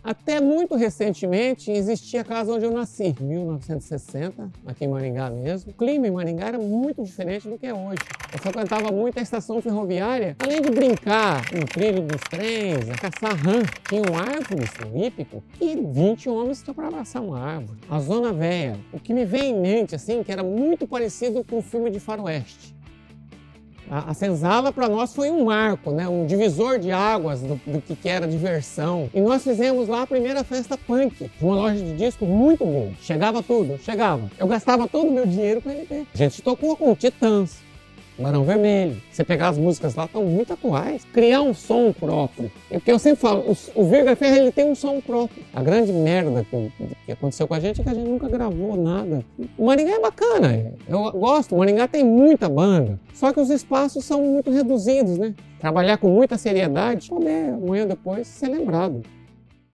Até muito recentemente existia a casa onde eu nasci, 1960, aqui em Maringá mesmo. O clima em Maringá era muito diferente do que é hoje. Eu frequentava muito a estação ferroviária, além de brincar no trilho dos trens, a caçar rã. Tinham árvores no Hípico que 20 homens tinham para abraçar uma árvore. A Zona Véia, o que me vem em mente, assim, que era muito parecido com o filme de faroeste. A Senzala para nós foi um marco, né? Um divisor de águas do que era diversão. E nós fizemos lá a primeira festa punk, de uma loja de disco muito boa. Chegava tudo, chegava. Eu gastava todo o meu dinheiro com LP. A gente tocou com Titãs, Barão Vermelho. Você pegar as músicas lá, estão muito atuais. Criar um som próprio. É porque eu sempre falo, o Virga Ferra, ele tem um som próprio. A grande merda que aconteceu com a gente é que a gente nunca gravou nada. O Maringá é bacana, eu gosto. O Maringá tem muita banda. Só que os espaços são muito reduzidos, né? Trabalhar com muita seriedade, poder amanhã depois ser lembrado.